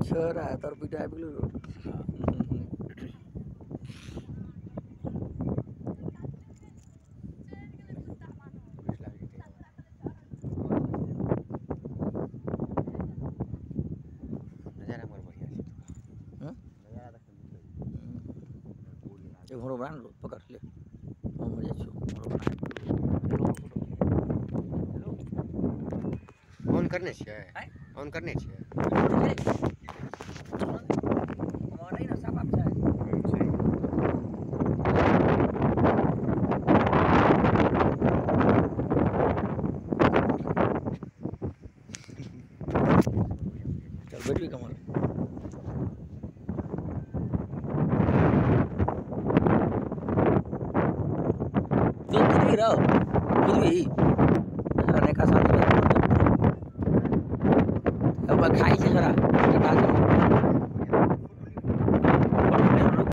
छोरा तर पिटा बिलु ये घोड़ो बना लो पकड़ ले हम मर जाछु ऑन करने छे ऑन करने छे हमारे ना सब आप जाए चल बैठ भी कमाल तो खुद भी रहो खुद भी रहने का साथ अब खाई से जरा